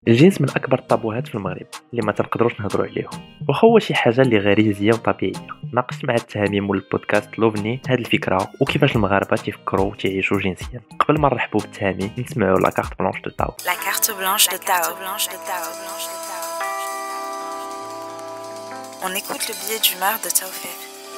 الجنس من اكبر الطابوهات في المغرب اللي ما تنقدروش نهضروا عليهم، واخا هو شي حاجه اللي غريزيه وطبيعيه. ناقشت مع التهاميم مول البودكاست لوفني هاد الفكره وكيفاش المغاربه تيفكروا وتعيشوا جنسيا. قبل ما نرحبوا بالتهامي نسمعوا لا كارت بلانش دو تاو. La carte blanche de Tao. On écoute le billet d'humeur de Taoufik.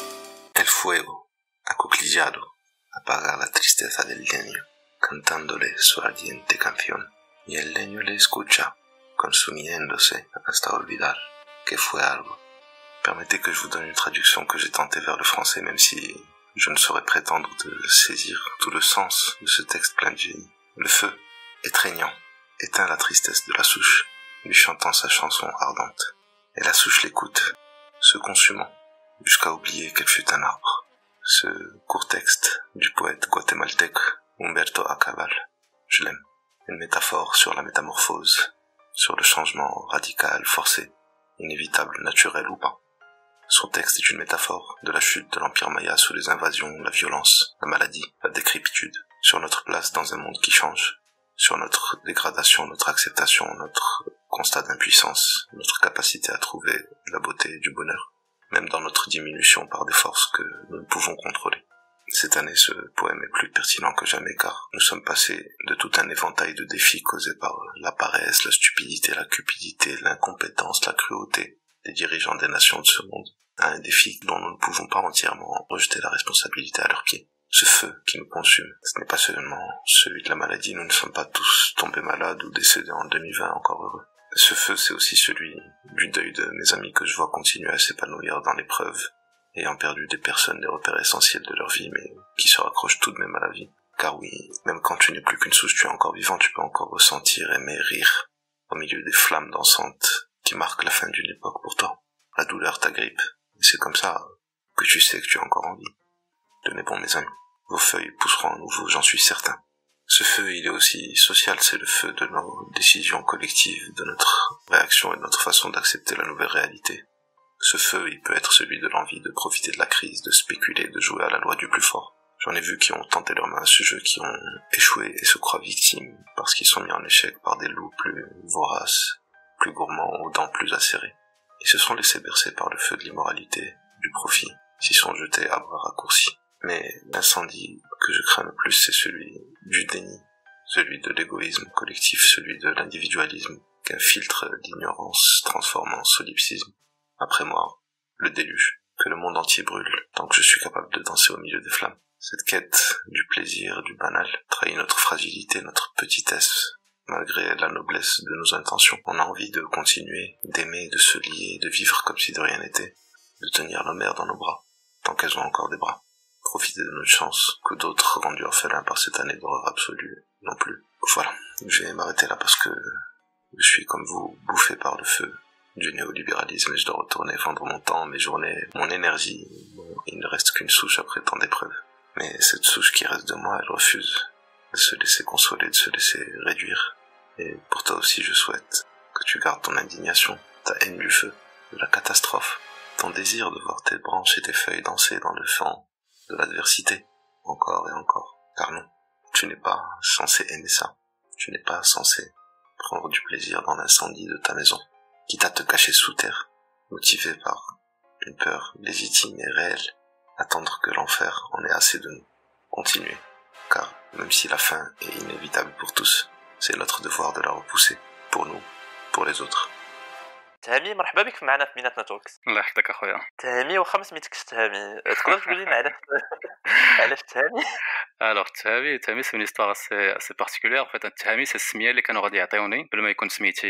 El fuego, acuclillado, apaga la tristeza del leño, cantándole su ardiente canción, y el leño le escucha, consumiéndose hasta olvidar que fue algo. Permettez que je vous donne une traduction que j'ai tentée vers le français, même si je ne saurais prétendre de saisir tout le sens de ce texte plein de génie. Le feu, étreignant, éteint la tristesse de la souche, lui chantant sa chanson ardente. Et la souche l'écoute, se consumant, jusqu'à oublier qu'elle fut un arbre. Ce court texte du poète guatémaltèque Humberto Acabal, je l'aime. Une métaphore sur la métamorphose, sur le changement radical, forcé, inévitable, naturel ou pas. Son texte est une métaphore de la chute de l'Empire Maya sous les invasions, la violence, la maladie, la décrépitude, sur notre place dans un monde qui change, sur notre dégradation, notre acceptation, notre constat d'impuissance, notre capacité à trouver la beauté et du bonheur, même dans notre diminution par des forces que nous ne pouvons contrôler. Cette année, ce poème est plus pertinent que jamais car nous sommes passés de tout un éventail de défis causés par la paresse, la stupidité, la cupidité, l'incompétence, la cruauté des dirigeants des nations de ce monde, à un défi dont nous ne pouvons pas entièrement rejeter la responsabilité à leurs pieds. Ce feu qui nous consume, ce n'est pas seulement celui de la maladie, nous ne sommes pas tous tombés malades ou décédés en 2020, encore heureux. Ce feu, c'est aussi celui du deuil de mes amis que je vois continuer à s'épanouir dans l'épreuve, ayant perdu des personnes, des repères essentiels de leur vie, mais qui se raccrochent tout de même à la vie. Car oui, même quand tu n'es plus qu'une souche, tu es encore vivant, tu peux encore ressentir, aimer, rire, au milieu des flammes dansantes qui marquent la fin d'une époque pour toi. La douleur t'agrippe, et c'est comme ça que tu sais que tu es encore en vie. Tenez bon mes amis, vos feuilles pousseront à nouveau, j'en suis certain. Ce feu, il est aussi social, c'est le feu de nos décisions collectives, de notre réaction et de notre façon d'accepter la nouvelle réalité. Ce feu, il peut être celui de l'envie de profiter de la crise, de spéculer, de jouer à la loi du plus fort. J'en ai vu qui ont tenté leur main à ce jeu, qui ont échoué et se croient victimes, parce qu'ils sont mis en échec par des loups plus voraces, plus gourmands, aux dents plus acérées. Ils se sont laissés bercer par le feu de l'immoralité, du profit, s'y sont jetés à bras raccourcis. Mais l'incendie que je crains le plus, c'est celui du déni, celui de l'égoïsme collectif, celui de l'individualisme, qu'un filtre d'ignorance transforme en solipsisme. Après moi, le déluge, que le monde entier brûle, tant que je suis capable de danser au milieu des flammes. Cette quête du plaisir, du banal, trahit notre fragilité, notre petitesse. Malgré la noblesse de nos intentions, on a envie de continuer, d'aimer, de se lier, de vivre comme si de rien n'était, de tenir nos mères dans nos bras, tant qu'elles ont encore des bras. Profiter de notre chance, que d'autres rendus orphelins par cette année d'horreur absolue non plus. Voilà, je vais m'arrêter là parce que je suis comme vous, bouffé par le feu du néolibéralisme et je dois retourner vendre mon temps, mes journées, mon énergie. Bon, il ne reste qu'une souche après tant d'épreuves. Mais cette souche qui reste de moi, elle refuse de se laisser consoler, de se laisser réduire. Et pour toi aussi, je souhaite que tu gardes ton indignation, ta haine du feu, de la catastrophe, ton désir de voir tes branches et tes feuilles danser dans le vent de l'adversité, encore et encore. Car non, tu n'es pas censé aimer ça. Tu n'es pas censé prendre du plaisir dans l'incendie de ta maison, quitte à te cacher sous terre, motivé par une peur légitime et réelle, attendre que l'enfer en ait assez de nous. Continuez, car même si la fin est inévitable pour tous, c'est notre devoir de la repousser, pour nous, pour les autres. تهامي مرحبا بك معنا في مينات نتوركس. الله يحفظك اخويا. تهامي واخا ما سميتكش تهامي، تقدر تقول لنا علاش تهامي؟ الوغ التهامي سي اون هيستوار اسي بارتيكولير. ان فيت التهامي سي السميه اللي كانوا غادي يعطيوني قبل ما يكون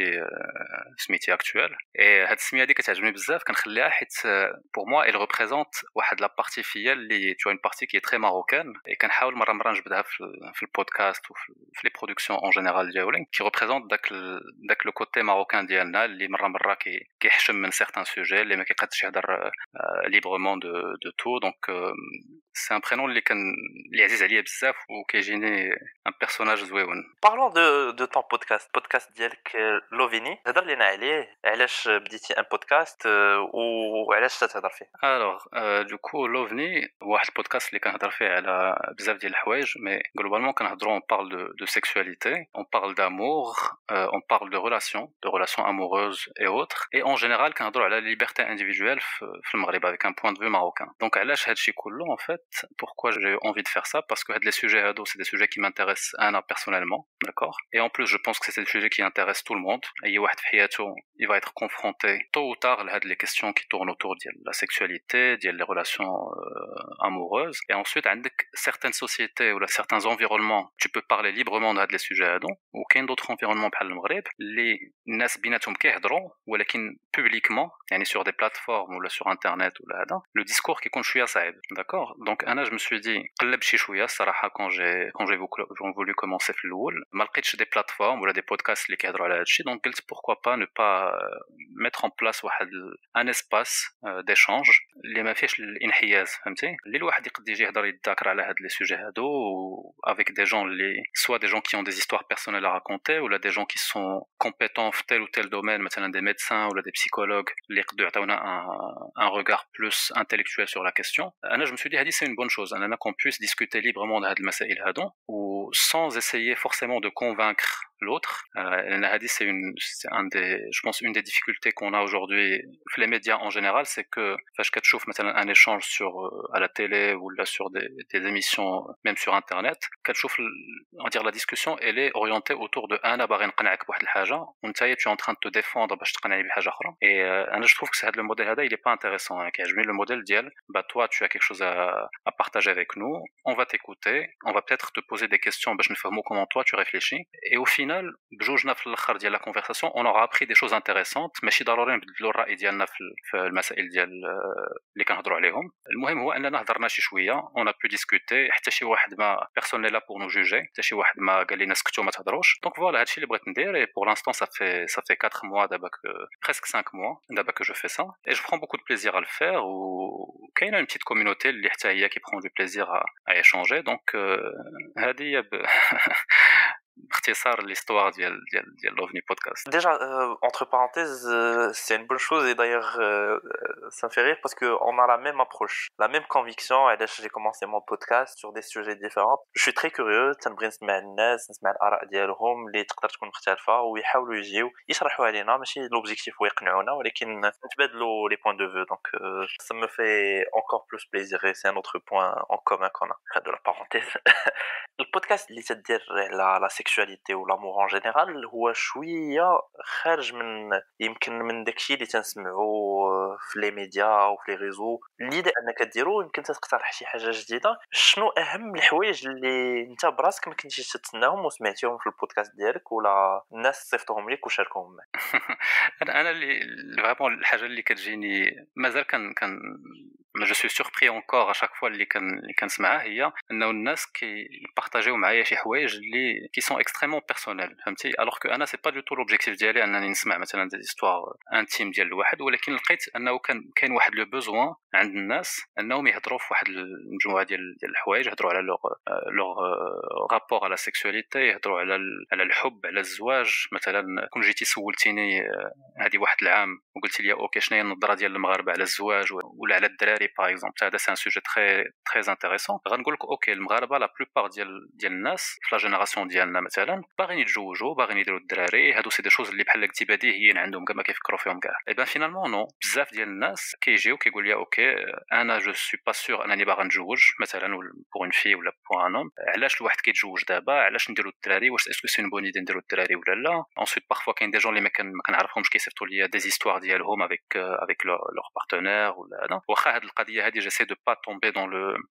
سميتي اكطوال. اي هاد السميه هادي كتعجبني بزاف، كنخليها حيت بور موا il représente واحد لا بارتي فيا اللي تو اون بارتي كي تري ماروكان، اي كنحاول مره نجبدها في البودكاست وفي لي برودكسيون اون جينيرال ديالي كي représente داك لو كوتي ماروكان ديالنا اللي مره كيحشم من certains sujets اللي ما كيقدش يهضر librement de tout. Donc c'est un prénom اللي عزيز عليا بزاف وكيجيني un personnage زويون. Parlons de ton podcast ديالك لوفيني. هضر لينا عليه، علاش بديتي ان بودكاست وعلاش تهضر فيه؟ Alors du coup l'OVNI واحد البودكاست اللي كنهضر فيه على بزاف ديال الحوايج، mais globalement كنهضروا on parle de sexualité, on parle d'amour, on parle de relations amoureuses et autres, et en général كنهضروا على liberté individuelle في المغرب avec un point de vue marocain. Donc علاش هادشي كله en fait, pourquoi j'ai envie de faire ça, parce que les sujets هادو c'est des sujets qui m'intéressent Anna personnellement, d'accord, et en plus je pense que c'est des sujets qui intéressent tout le monde. اي واحد في حياته il va être confronté tôt ou tard à les questions qui tournent autour de la sexualité, des relations amoureuses. Et ensuite عندك certaines sociétés ou certains environnements tu peux parler librement de les sujets هادو، وكاين d'autres environnements بحال المغرب اللي الناس بيناتهم كيهضروا ولكن publiquement يعني sur des plateformes ولا sur internet ولا هذا le discours كيكون شويه صعيب. d'accord, donc انا je me suis dit قلب شي شويه الصراحه quand j'ai voulu commencer في الاول ما لقيتش des plateformes ولا des podcasts اللي كيهضروا على هادشي. donc قلت pourquoi pas ne pas mettre en place واحد un espace d'échange اللي ما فيهش الانحياز، فهمتي، اللي الواحد يقدر يجي يهضر يتذاكر على هاد لي سوجي هادو avec des gens soit des gens qui ont des histoires personnelles à raconter ou là des gens qui sont compétents في tel ou tel domaine, مثلا des médecins ou là des psychologues اللي يقدروا يعطيونا un regard plus intellectuel sur la question. انا je me suis dit هادي c'est une bonne chose اننا qu'on puisse discuter librement de هاد المسائل هادو و sans essayer forcément de convaincre l'autre. C'est je pense une des difficultés qu'on a aujourd'hui les médias en général, c'est que فاش كتشوف مثلا un échange à la télé ou là sur des émissions même sur internet كتشوف on va dire la discussion elle est orientée autour de انا باغي نقنعك بواحد الحاجه وانت tu es en train de te défendre باش تقنعني بحاجه اخرى. et انا je trouve que هذا الموديل هذا il est pas intéressant. كيعجبني le modèle ديال toi tu as quelque chose à partager avec nous, on va t'écouter, on va peut-être te poser des questions باش نفهموا comment toi tu réfléchis, et au final بجوجنا في الاخر ديال la conversation on aura appris des choses intéressantes. ماشي ضروري نبدلوا الراي ديالنا في المسائل ديال اللي كنهضروا عليهم. المهم هو اننا هضرنا شي شويه on a pu discuter، حتى شي واحد ما personne n'est là pour nous juger، حتى شي واحد ما قال لنا سكتوا ما تهضروش. donc voilà هادشي اللي بغيت ندير. et pour l'instant ça fait 4 mois دابا presque 5 mois دابا que je fais ça et je prends beaucoup de plaisir à le faire. وكاينه une petite communauté اللي حتى هي qui prend du plaisir à échanger. donc هذه باختصار l'histoire ديال l'OVNI podcast. Déjà, entre parenthèses, c'est une bonne chose et d'ailleurs, ça me fait rire parce que on a la même approche, la même conviction. Et là, j'ai commencé mon podcast sur des sujets différents. Je suis très curieux. تنبغي نسمع الناس، نسمع الآراء ديالهم اللي تقدر تكون مختلفة ويحاولوا يجيو يشرحوا علينا. ماشي l'objectif هو يقنعونا ولكن نتبادلوا les points de vue. Donc, ça me fait encore plus plaisir et c'est un autre point en commun qu'on a. Fin de la parenthèse. Le podcast اللي تدير على la sexualité ou l'amour en général هو شويه خارج من داكشي اللي تنسمعوا في لي ميديا او في لي ريزو. اللي انك ديرو يمكن تقترح شي حاجه جديده. شنو اهم الحوايج اللي انت براسك ما كنتيش تتسناهم وسمعتيهم في البودكاست ديالك ولا الناس صيفطوهم لك وشاركوهم معك؟ انا اللي فريمون الحاجه اللي كتجيني مازال كان ما جو سوي سوربري encore à chaque fois اللي كنسمعها هي انه الناس كيبارطاجيو معايا شي حوايج اللي qui sont extrêmement personnels، فهمتي. alors que انا c'est pas du tout l'objectif ديالي انني نسمع مثلا des histoires intimes ديال الواحد، ولكن لقيت انه كاين واحد لو besoin عند الناس انهم يهضروا في واحد المجموعه ديال الحوايج، يهضروا على لور رابور على سيكسواليتي، يهضروا على الحب، على الزواج. مثلا كون جيتي سولتيني هذه واحد العام وقلت لي اوكي شنو هي النظره ديال المغاربه على الزواج ولا على الدراري باغ اكزومبل، هذا سي ان سوجي تري انتريسون. غنقول لك اوكي المغاربه لا بلوبار ديال الناس في لا جينيراسيون ديالنا مثلا باغيين يتزوجوا، باغيين يديروا الدراري. هادو سي دي شوز اللي بحال قلتي بديهيين عندهم كما كيفكروا فيهم كاع. اي بان فينالمون نو، بزاف ديال الناس كيجيو كيقول لي اوكي انا جو سوي با سور انني باغا نتزوج مثلا بور اون في ولا بور ان هوم. علاش الواحد كيتزوج دابا؟ علاش نديروا الدراري؟ واش اسكو سي اون بون ايدي نديروا الدراري ولا لا؟ انsuite بارفوا كاين دي جون اللي ما كنعرفهمش كيصيفطوا لي دي زيستوار ديالهم avec leur partenaire ولا هذا. واخا هاد القضيه هادي جيسي دو با tomber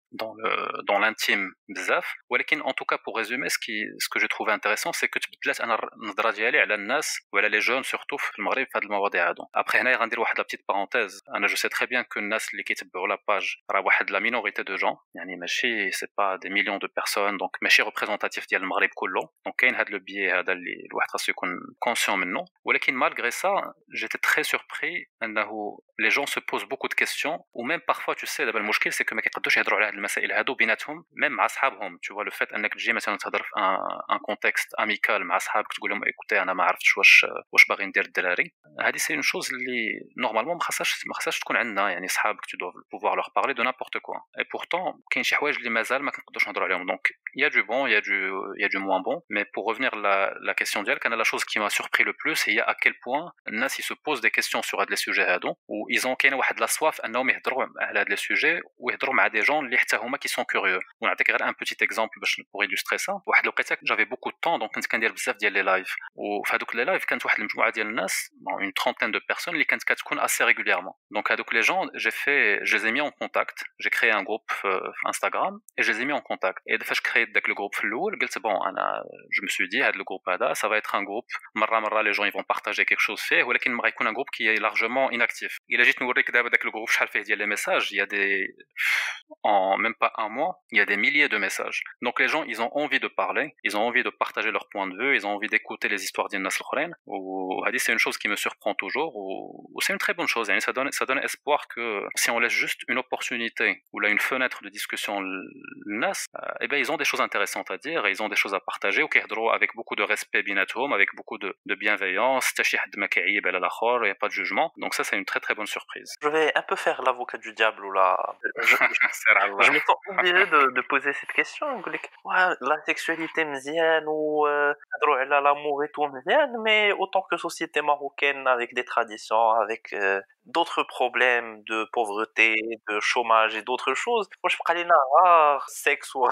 dans l'intime بزاف. ولكن en tout cas pour résumer ce que j'ai trouvé intéressant c'est que تبدلت انا النظره ديالي على الناس وعلى لي جون سورتو في المغرب في هذه المواضيع هادو. après هنايا غندير واحد لا بتيت بارونتيز. انا جو سي تري بيان كو الناس اللي كيتبعوا لا باج راه واحد لا مينوريتي دو جون يعني ماشي سي با دي مليون دو بيرسون دونك ماشي ريبريزونتاتيف ديال المغرب كله. دونك كاين هذا لو بيي هذا اللي الواحد خاصو يكون كونسيون منه. ولكن malgré ça j'étais très surpris انه les gens se posent beaucoup de questions ou même parfois tu sais دابا المشكل سي كو ما كيقدوش يهضروا على هاد المسائل هادو بيناتهم même مع صحابهم. tu vois le fait انك تجي مثلا تهضر في ان كونتكست اميكال مع صحابك تقول لهم ايكوتي انا ما عرفتش واش باغي ندير الدراري. هذه سي اون شوز اللي نورمالمون ما خاصهاش تكون عندنا يعني صحابك tu dois pouvoir leur parler de n'importe quoi et pourtant كاين شي حوايج اللي مازال ما كنقدروش نهضروا عليهم. donc il y a du bon il y a du moins bon mais pour revenir la question ديالك انا la chose qui m'a surpris le plus هي à quel point الناس ils se posent des questions sur هاد les sujets هادو و ils ont كاين واحد لا soif انهم يهضروا على هاد les sujets ويهضروا مع des gens اللي حتى هما qui sont curieux. ونعطيك غير un petit exemple باش pour illustrer ça. واحد الوقيته j'avais beaucoup de temps donc كنت كندير بزاف ديال لي لايف وفي هذوك لي لايف كانت واحد المجموعه ديال الناس une trentaine de personnes اللي كانت كتكون assez régulièrement. donc هذوك les gens je les ai mis en contact. j'ai créé un groupe Instagram et je les ai mis en contact et فاش كريت داك الجروب في الاول قلت bon انا je me suis dit هذا الجروب هذا ça va être un groupe مره les gens ils vont partager quelque chose فيه ولكن ما غيكون un groupe qui est largement inactif. الا جيت نوريك دابا داك الجروب شحال فيه ديال les messages il y a des en même pas un mois il y a des milliers de messages. donc les gens ils ont envie de parler, ils ont envie de partager leur point de vue, ils ont envie d'écouter les histoires ديال الناس الاخرين وهذه c'est une chose qui me surprend toujours ou c'est une très bonne chose يعني ça donne espoir que si on laisse juste une opportunité ou là une fenêtre de discussion للناس et ben ils ont des choses intéressantes à dire et ils ont des choses à partager وكيهضروا avec beaucoup de respect بيناتهم avec beaucoup de bienveillance حتى شي حد ما كيعيب على الاخر il y a pas de jugement. donc ça c'est une très très bonne surprise. Je vais un peu faire l'avocat du diable ou là. Je me sens obligé de poser cette question. Ouais, la sexualité mzienne ou l'amour et tout mzienne, mais autant que société marocaine avec des traditions, avec d'autres problèmes de pauvreté, de chômage et d'autres choses. Moi, je parle de sexe ou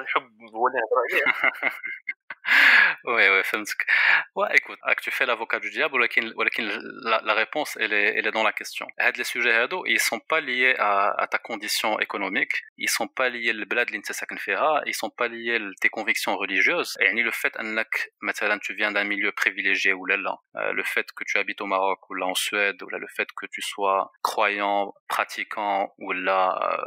ouais فهمتك. ouais écoute tu fais l'avocat du diable ولكن la réponse elle est dans la question. هاد les sujets هادو ils sont pas liés à ta condition économique, ils sont pas liés للبلاد اللي انت ساكن فيها, ils sont pas liés à tes convictions religieuses. يعني le fait انك مثلا tu viens d'un milieu privilégié ou là le fait que tu habites au Maroc ou là en Suède ou là le fait que tu sois croyant, pratiquant ou là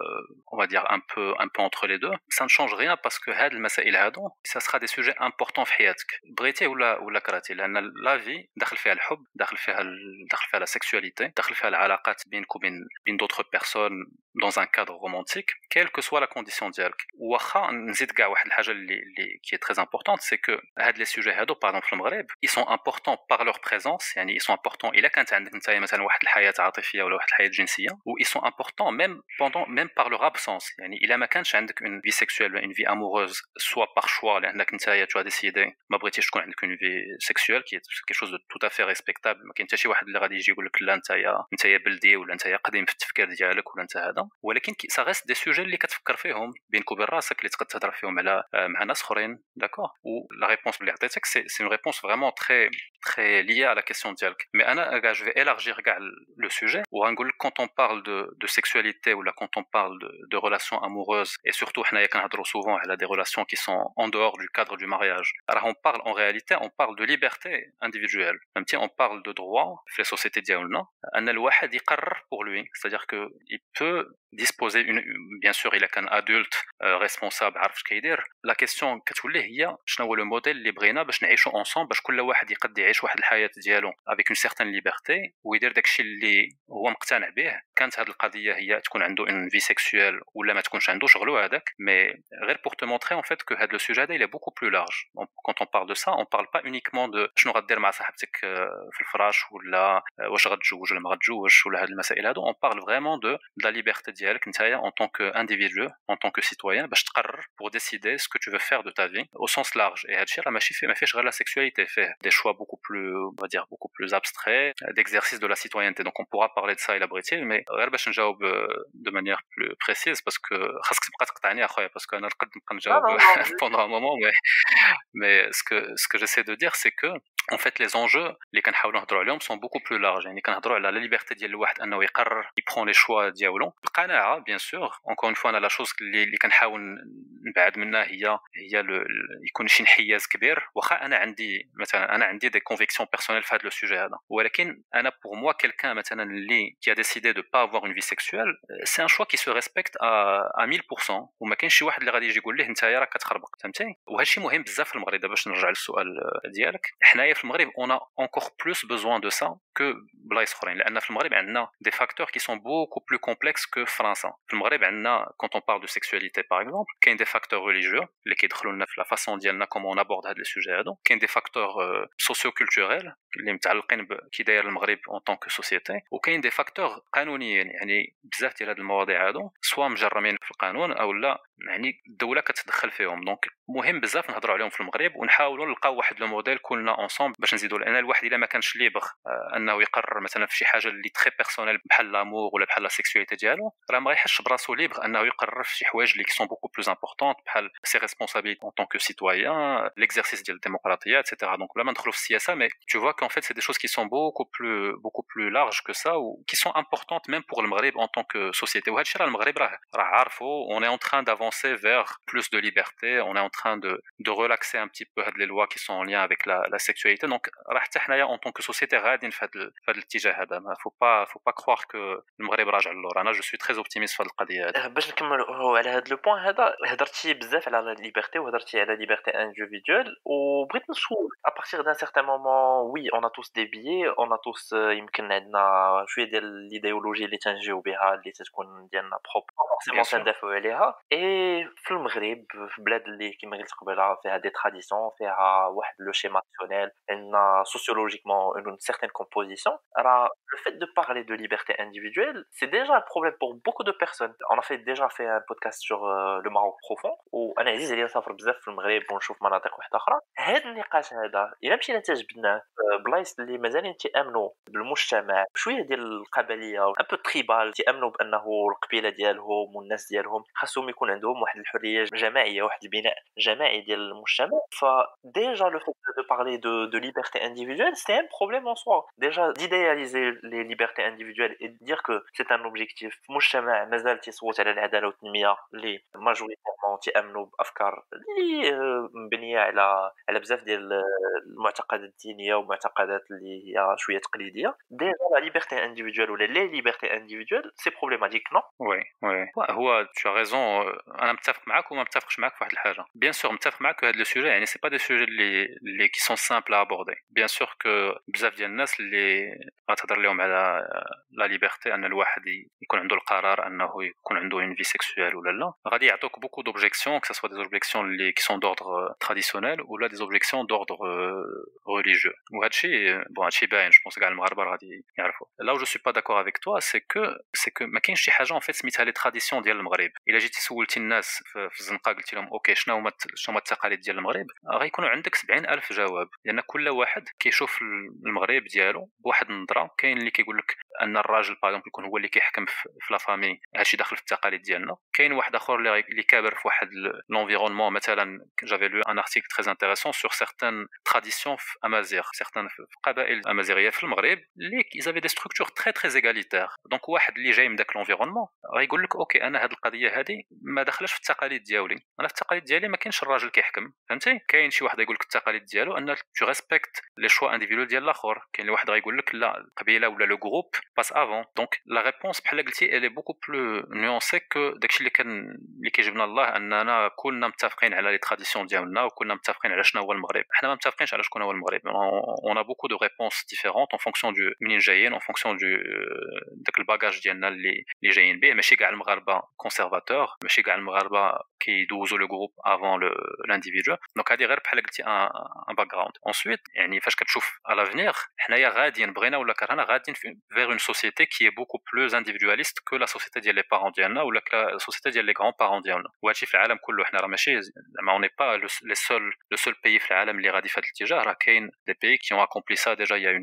on va dire un peu entre les deux, ça ne change rien parce que هاد المسائل هادو ça sera des sujets importants في حياتك بغيتي ولا كرهتي, لان لا في داخل فيها الحب, داخل فيها la sexualité, داخل فيها العلاقات بينك وبين d'autres personnes dans un cadre romantique, quelle que soit la condition ديالك. واخا نزيد كاع واحد الحاجه اللي qui est très importante, c'est que هاد les sujets هادو par exemple في المغرب ils sont importants par leur présence, يعني ils sont importants الا كانت عندك نتايا مثلا واحد الحياه عاطفيه ولا واحد الحياه جنسيه, و ils sont importants même par leur absence. يعني الا ما كانش عندك une vie sexuelle, une vie amoureuse, soit par choix لانك نتايا tu as décidé ما بغيتيش تكون عندك une vie sexuelle qui est quelque chose de tout à fait respectable. ما كاين حتى شي واحد اللي غادي يجي يقول لك لا نتايا بلدي ولا نتايا قديم في التفكير ديالك ولا انت هذا, ولكن ça reste des sujets اللي كتفكر فيهم بينك وبين راسك اللي تقدر تهضر فيهم على مع ناس اخرين. d'accord. و la réponse اللي عطيتك c'est une réponse vraiment très très liée à la question ديالك. mais انا je vais élargir كاع le sujet وغنقول لك quand on parle de sexualité ou là quand on parle de relations amoureuses et surtout حنايا كنهضروا souvent على des relations qui sont en dehors du cadre du mariage, alors on parle en réalité on parle de liberté individuelle. فهمتي, on parle de droit في les sociétés ديالنا ان الواحد يقرر pour lui, c'est-à-dire que il peut disposer bien sûr il est un adulte responsable عارف اش كيدير. la question كتولي هي شنو هو le modèle اللي بغينا باش نعيشوا ensemble, باش كل واحد يقدر يعيش واحد الحياه ديالو avec une certaine liberté ويدير داكشي اللي هو مقتنع به. كانت هذه القضيه هي تكون عنده une vie sexuelle ولا ما تكونش عنده شغلو هذاك, mais غير pour te montrer en fait que هذا le sujet il est beaucoup plus large. quand on parle de ça on parle pas uniquement de شنو غدير مع صاحبتك في الفراش ولا واش غتزوج ولا ما غتزوجش ولا هاد المسائل هادو. on parle vraiment de la liberté ديالك نتايا en tant qu'individu, en tant que citoyen, باش تقرر pour décider ce que tu veux faire de ta vie au sens large. et هادشي راه ماشي ما فيهش غير la sexualité, فيه des choix beaucoup plus on va dire beaucoup plus abstraits d'exercice de la citoyenneté. donc on pourra parler de ça الى بغيتي, mais غير باش نجاوب de manière plus précise parce que خاصك تبقى تقطعني اخويا parce que انا نقدر نبقى نجاوب pendant un moment, mais ce que j'essaie de dire c'est que En fait, les enjeux اللي كنحاولوا نهضروا عليهم sont beaucoup plus larges. يعني كنهضروا على la liberté ديال الواحد انه يقرر يبرون لي شوا ديالو القناعه bien sûr. Encore une fois انا لا شوز اللي كنحاول نبعد منها هي يكون شي انحياز كبير. واخا انا عندي مثلا عندي دي كونفيكسيون بيرسونيل في هذا لو سوجي هذا, ولكن انا pour moi quelqu'un مثلا اللي qui a décidé de pas avoir une vie sexuelle, c'est un choix qui se respecte à 1000%. وما كاينش شي واحد اللي غادي يجي يقول ليه نتايا راك كتخربق, فهمتي؟ وهذا الشيء مهم بزاف في المغرب. باش نرجع للسؤال ديالك, حنايا في المغرب on a encore plus besoin de ça que بلايص اخرين, لان في المغرب عندنا des facteurs qui sont beaucoup plus complexes que فرنسا. في المغرب عندنا quand on parle de sexualité par exemple, كاين des facteurs religieux اللي كيدخلوا لنا في la façon ديالنا comment on aborde هاد لي سوجي هادو. كاين des facteurs socio-culturels اللي متعلقين كي داير المغرب en tant que société, وكاين des facteurs قانونيين. يعني بزاف ديال هاد المواضيع هادو سواء مجرمين في القانون او لا يعني الدوله كتدخل فيهم. دونك مهم بزاف نهضروا عليهم في المغرب ونحاولوا نلقاو واحد لو موديل كلنا اونصومبل باش نزيدوا. لان الواحد الا ما كانش ليبر انه يقرر مثلا في شي حاجه اللي تري بيرسونيل بحال لامور ولا بحال لا سيكسواليتي ديالو, راه ما غيحسش براسو ليبر انه يقرر في شي حوايج اللي سون بوكو بلوز امبورطونط بحال سي ريسبونسابيلتي en tant que citoyen, l'exercice ديال الديمقراطيه etc. دونك بلا ما ندخلوا في السياسه, mais tu vois qu'en fait c'est des choses qui sont beaucoup plus larges que ça ou qui sont importantes même pour le Maghreb en tant que société. وهذا الشيء راه المغرب راه عارفه. on est en train d'avancer vers plus de liberté, on est en train de relaxer un petit peu هاد les lois qui sont en lien avec la sexualité. donc راه حتى حنايا en tant que société غاديين في هذا الاتجاه هذا. ما faut pas croire que المغرب راجع للور. انا جو سوي très optimiste في هذه القضيه هذه. باش نكملوا على هذا لو بوين هذا, هضرتي بزاف على لا ليبرتي وهضرتي على ليبرتي انديفيدوال, وبغيت نسول à partir d'un certain moment, oui on a tous des biais, on a tous يمكن عندنا شويه ديال الايديولوجي اللي تنجيو بها اللي تكون ديالنا بروب فورسيمون تندافعوا عليها. اي في المغرب في بلاد اللي كما قلت قبيله فيها دي تراديسيون, فيها واحد لو شيما ناسيونال, عندنا سوسيولوجيكمون une certaine composition. Alors le fait de parler de liberté individuelle, c'est déjà un problème pour beaucoup de personnes. On a déjà fait un podcast sur le Maroc profond, وانا عزيز عليا نسافر بزاف في المغرب ونشوف مناطق واحده اخرى. هذا النقاش هذا الا مشينا تجبدناه بلايص اللي مازالين تيامنوا بالمجتمع شويه ديال القبليه ان بو تريبال, تيامنوا بانه القبيله ديالهم والناس ديالهم خاصهم يكون عندهم واحد الحريه جماعيه, واحد البناء جماعي ديال المجتمع. فديجا لو fait de parler de liberté individuelle, c'est un problème en soi. Déjà d'idéaliser les libertés individuelles et de dire que c'est un objectif. مجتمع مازال تيصوت على العداله والتنميه اللي ماجوريتيرمون تيامنوا بافكار اللي مبنيه على بزاف ديال المعتقدات الدينيه ومعتقدات اللي هي شويه تقليديه. ديجا لا ليبرتي انديفيدوال ولا لي ليبرتي انديفيدوال سي بروبليماتيك, نو؟ وي هو tu as raison. انا متفق معك وما متفقش معك في واحد الحاجه. بيان سور متفق معك هاد لو سوجي, يعني سي با دي سوجي اللي qui sont simples à aborder. بيان سور كو بزاف ديال الناس اللي غتهضر لهم على لا ليبرتي ان الواحد يكون عنده القرار انه يكون عنده une vie sexuelle ولا لا, غادي يعطوك beaucoup d'objections, que ça soit des objections qui sont d'ordre traditionnel ou là des objections d'ordre religieux. وهذا الشيء بون هادشي باين, جو بونس كاع المغاربه غادي يعرفوا. là où je suis pas d'accord avec toi, c'est que ما كاينش شي حاجه en fait سميتها لي تراديسيون ديال المغرب. الا جيتي سولتي الناس في الزنقه قلتي لهم اوكي شنو هما التقاليد ديال المغرب, غيكونوا عندك 70,000 جواب, لان كل واحد كيشوف المغرب ديالو بواحد النظره. كاين اللي كيقول لك ان الراجل باغ يكون هو اللي كيحكم في لا فامي, هادشي داخل في التقاليد ديالنا. كاين واحد اخر اللي كابر في واحد l'environnement. مثلا j'avais lu un article très intéressant sur certaines traditions amazigh, certaines قبائل امازيغيه في المغرب اللي ils avaient des structures très très égalitaires. donc واحد اللي جاي من داك l'environnement غيقول لك اوكي انا هاد القضيه هذه ما داخلاش في التقاليد ديالي, انا في التقاليد ديالي ما كاينش الراجل كيحكم, فهمتي؟ كاين شي واحد يقول لك التقاليد ديالو ان tu respectes les choix individuels ديال الاخر. كاين واحد غيقول لك لا القبيله ولا لو جروب باس افون. دونك لا ريبونس بحال قلتي elle est beaucoup plus nuancée que داكشي اللي كيجبنا الله اننا كلنا متفقين على لي تراديسيون ديالنا وكلنا متفقين على شنو هو المغرب. حنا ما متفقينش على شكون هو المغرب. on a beaucoup de réponses différentes en fonction du منين جايين, en fonction du داك الباجاج ديالنا اللي جايين به. ماشي كاع المغاربه كونسيرفاتور, ماشي كاع المغاربه كيدوزوا لو جروب افون l'individu. دونك هذه غير بحال قلتي ان باك جراوند. ensuite يعني فاش كتشوف على لافنيغ حنايا غاديين بغينا ولا كرهنا غاديين vers une société qui est beaucoup plus individualiste que la société ديال لي بارون ديالنا ولا la société ديال لي غران بارون ديالنا. وهادشي في العالم كله. حنا راه ماشي زعما on n'est pas le seul pays في العالم اللي غادي في هذا الاتجاه. راه كاين des pays qui ont accompli ça déjà il y a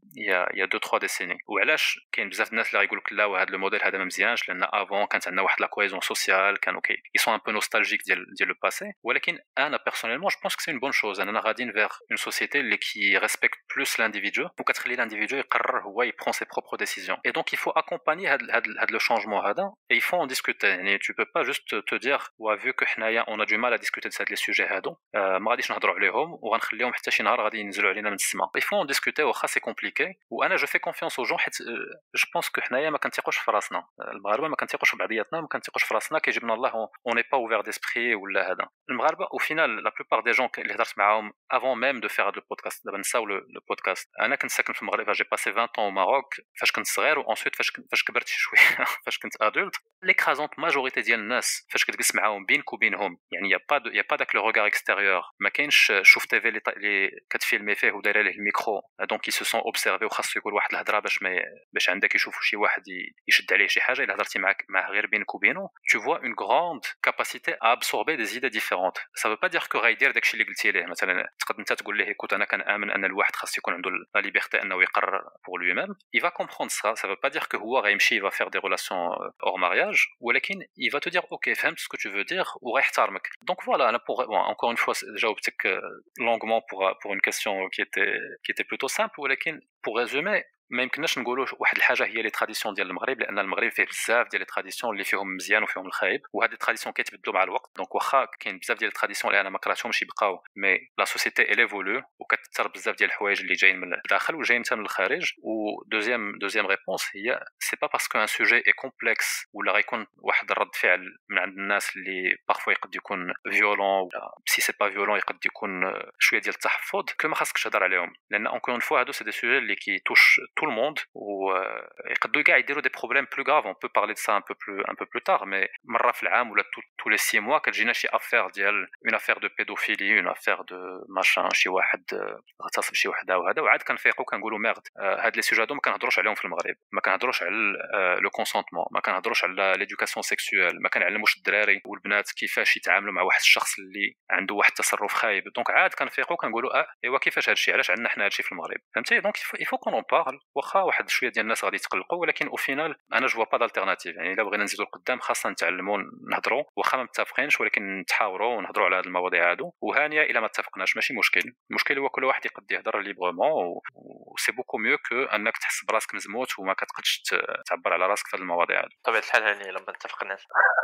il y a 2-3 décennies. وعلاش كاين بزاف الناس اللي غيقول لك لا وهذا الموديل هذا ما مزيانش لان افون كانت عندنا واحد لا كويزون سوسيال كانوا ils sont un peu nostalgiques ديال le passé ولكن انا personnellement je pense que c'est une bonne chose اننا غاديين vers une société اللي qui respecte plus l'individu وكتخلي l'individu يقرر هو il prend ses propres décisions et donc il faut accompagner هذا le changement هذا et il faut en discuter يعني tu peux pas juste te dire vu que حنايا on a du mal à discuter de ces sujets هادو ما غاديش نهضروا عليهم وغنخليهم حتى شي نهار غادي ينزلوا علينا من السماء il faut en discuter واخا c'est compliqué وانا je fais confiance aux gens حيت je pense que حنايا ما كنتيقوش في راسنا المغاربه ما كنتيقوش بعضياتنا ما كنتيقوش في راسنا كيجيبنا الله on n'est pas ouvert d'esprit ولا هذا المغاربه au final la plupart des gens اللي هضرت معاهم avant même de faire le podcast دابا نساو le podcast انا كنت ساكن في المغرب j'ai passé 20 ans au Maroc فاش كنت صغير وانسويت فاش كبرت شويه فاش كنت ادولت l'écrasante majorité ديال الناس فاش كتجلس معاهم بينك وبينهم يعني y a pas داك لو ريغار اكستيريور ما كاينش شوف تي في اللي كتفيلمي فيه وداير عليه الميكرو دونك يسو سون اوبسيرفي وخاصو يقول واحد الهضره باش عندك يشوفوا شي واحد يشد عليه شي حاجه الا هضرتي معاه غير بينك وبينه tu vois une grande capacité à absorber des idées différentes ça veut pas dire que غايدير داكشي اللي قلتي ليه مثلا تقدر انت تقول ليه écoute انا كنامن ان الواحد خاص يكون عنده لا ليبرتي انه يقرر pour lui-même il va comprendre ça veut pas dire que هو غيمشي il va faire des relations hors mariage ولكن il va te dire ok فهمت ce que tu veux dire وغيحترمك donc voilà انا pour encore une fois جاوبتك longuement pour une question qui était plutôt simple ولكن pour résumer ما يمكنناش نقولوا واحد الحاجه هي لي تراديسيون ديال المغرب لان المغرب فيه بزاف ديال لي تراديسيون اللي فيهم مزيان وفيهم الخايب وهاد لي تراديسيون كيتبدلوا مع الوقت دونك واخا كاين بزاف ديال لي تراديسيون اللي انا ما كرهتهمش يبقاو مي لا سوسيتي elle évolue وكتثر بزاف ديال الحوايج اللي جايين من الداخل وجايين حتى من الخارج و دوزيام ريبونس هي سي با باسكو ان سوجي اي كومبلكس ولا غيكون واحد الرد فعل من عند الناس اللي بارفوا يقد يكون فيولون ولا سي سي با فيولون يقد يكون شويه ديال التحفظ كما خاصك تهضر عليهم لان اونكور اون فوا هادو سي دي سوجي اللي كي توش تو الموند ويقدروا كاع يديروا دي بروبليم بلو غراف on peut parler de ça un peu plus tard mais مره في العام ولا tous les 6 mois كتجينا شي افير ديال une affaire de pédophilie une affaire de machin شي واحد غتصب شي وحده وهذا وعاد كنفيقوا كنقولوا ميرد هاد لي سوجي هادو ما كنهضروش عليهم في المغرب ما كنهضروش على لو كونسونطمون ما كنهضروش على ليدوكاسيون سيكسويل ما كنعلموش الدراري والبنات كيفاش يتعاملوا مع واحد الشخص اللي عنده واحد التصرف خايب دونك عاد كنفيقوا كنقولوا ايوا كيفاش هادشي علاش عندنا حنا هادشي في المغرب فهمتي دونك il faut qu'on en parle واخا واحد شويه ديال الناس غادي يتقلقوا ولكن او فينال انا جو با دالتيرناتيف يعني الا بغينا نزيدوا لقدام خاصنا نتعلموا نهضروا واخا ما متفقينش ولكن نتحاوروا ونهضروا على هذه المواضيع هادو وهانيه الا ما اتفقناش ماشي مشكل المشكل هو كل واحد يقد يهضر ليبرمون وسي بوكو ميو كو انك تحس براسك مزموت وما كتقدش تعبر على راسك في هذه المواضيع هادو بطبيعه الحال هاني لما اتفقناش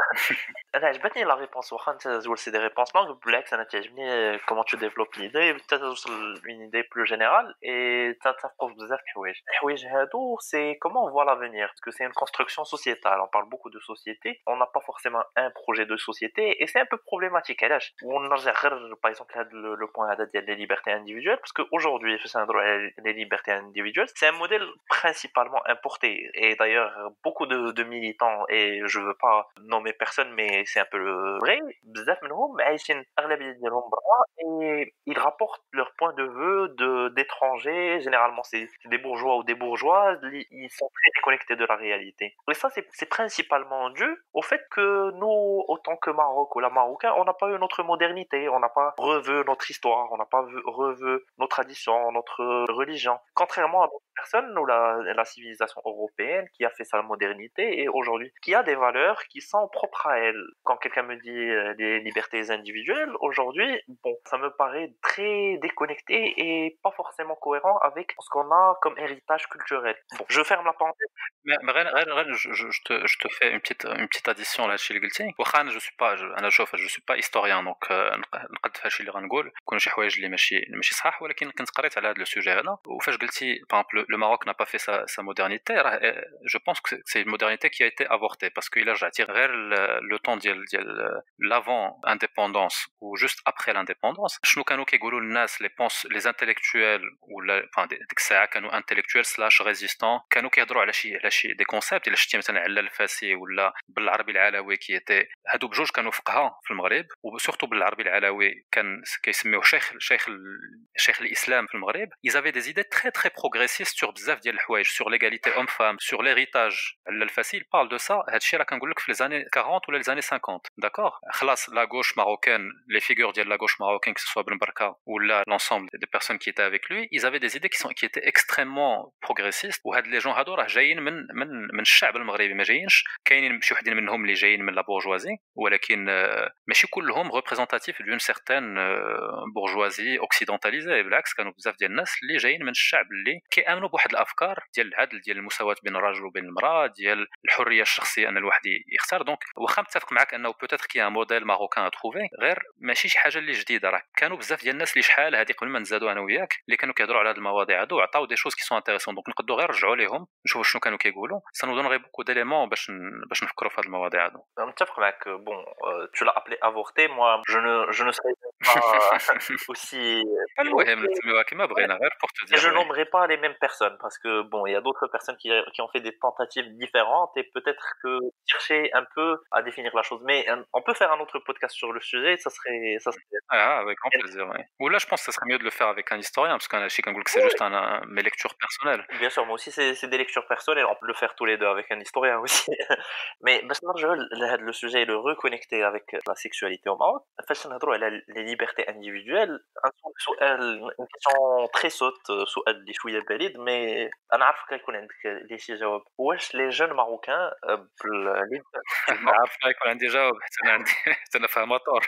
انا عجبتني لا ريبونس واخا انت زول سي دي ريبونس لونغ بالعكس انا تعجبني كومون تو ديفلوب ليدي حتى توصل لون ايدي بلو جينيرال اي تتفقوا بزاف الحوايج هادو سي كومون فوا لافينير parce que c'est une construction sociétale on parle beaucoup de société on n'a pas forcément un projet de société et c'est un peu problématique علاش ونرجع غير par exemple هذا le point هذا ديال les libertés individuelles parce que aujourd'hui فاش نهضروا على les libertés individuelles c'est un modèle principalement importé et d'ailleurs beaucoup de militants et je veux pas nommer personne mais c'est un peu vrai بزاف منهم عايشين اغلبيه ديالهم برا et ils rapportent leur point de vue d'étrangers généralement c'est des bourgeois ou des bourgeoises ils sont très déconnectés de la réalité et ça c'est principalement dû au fait que nous autant que Maroc ou la Marocain on n'a pas eu notre modernité on n'a pas revu notre histoire on n'a pas revu nos traditions notre religion contrairement à d'autres personnes ou la civilisation européenne qui a fait sa modernité et aujourd'hui qui a des valeurs qui sont propres à elle quand quelqu'un me dit les libertés individuelles aujourd'hui bon ça me paraît très déconnecté et pas forcément cohérent avec ce qu'on a comme héritage culturel bon je ferme la parenthèse mais غير je te fais une petite addition لهادشي اللي قلتي واخا انا انا شوف جو سوي با هيستوريان دونك نقد فهادشي اللي غنقول يكونوا شي حوايج اللي ماشي صح ولكن كنت قريت على هذا لو سوجي هذا وفاش قلتي par le Maroc n'a pas fait sa modernité je pense que c'est une modernité qui a été avortée parce que il a جاتي غير le temps ديال l'avant indépendance ou juste après l'indépendance شنو كانوا كيقولوا الناس les intellectuels ولا ديك الساعه كانوا intellectuels / résistants كانوا كيهضروا على شي دي كونسيبت الا شتي مثلا على الفاسي ولا بالعربي العلوي كيتي هادو بجوج كانوا فقهاء في المغرب وسورتو بالعربي العلوي كان كيسميوه شيخ الاسلام في المغرب ils avaient des idées très très progressistes كيستور بزاف ديال الحوايج sur l'égalité homme-femme, sur l'héritage. الفاسي il parle de ça. هادشي راه كنقول لك في les années 40 ولا les années 50. D'accord. خلاص la gauche marocaine, les figures ديال la gauche marocaine que ce soit Ben Barka ou là l'ensemble des personnes qui étaient avec lui, ils avaient des idées qui étaient extrêmement progressistes. وهاد les gens هادو راه جايين من الشعب المغربي ما جايينش كاينين شي وحدين منهم اللي جايين من لا bourgeoisie ولكن ماشي كلهم représentatifs d'une certaine bourgeoisie occidentalisée. بالعكس كانوا بزاف ديال الناس اللي جايين من الشعب اللي كيامنوا بواحد الافكار ديال العدل ديال المساواه بين الرجل وبين المراه ديال الحريه الشخصيه ان الواحد يختار. دونك واخا متفق معك انه بوتيتر كي ان موديل ماروكان تروفي غير ماشي شي حاجه اللي جديده. راه كانوا بزاف ديال الناس اللي شحال هذه قبل ما نزادوا انا وياك اللي كانوا كيهضروا على هذه المواضيع هادو وعطاو دي شوز كي سون انتريسون. دونك نقدروا غير نرجعوا ليهم نشوفوا شنو كانوا كيقولوا سا نو دونغي بوكو ديليمون باش نفكروا في هذه المواضيع هادو. متفق معك. Bon, tu l'as appelé avorté, moi je ne serais pas aussi المهم نسميوها كما بغينا غير pour te dire. Je nommerai pas les mêmes personnes parce que bon, il y a d'autres personnes qui ont fait des tentatives différentes et peut-être que chercher un peu à définir la chose. Mais on peut faire un autre podcast sur le sujet, ça serait Ah, avec grand plaisir, ouais. Ou là, je pense que ça serait mieux de le faire avec un historien, parce qu'un Chicago, c'est juste mes lectures personnelles. Bien sûr, moi aussi, c'est des lectures personnelles. On peut le faire tous les deux avec un historien aussi. Mais je veux le sujet et le reconnecter avec la sexualité au Maroc. فاش نهضروا على les libertés individuelles, une question très saute, سؤال اللي شويه بعيد mais انا عارف كيكون عندك لي شي جواب. واش les jeunes marocains عارف يكون عندي جواب حتى انا فاهم طور.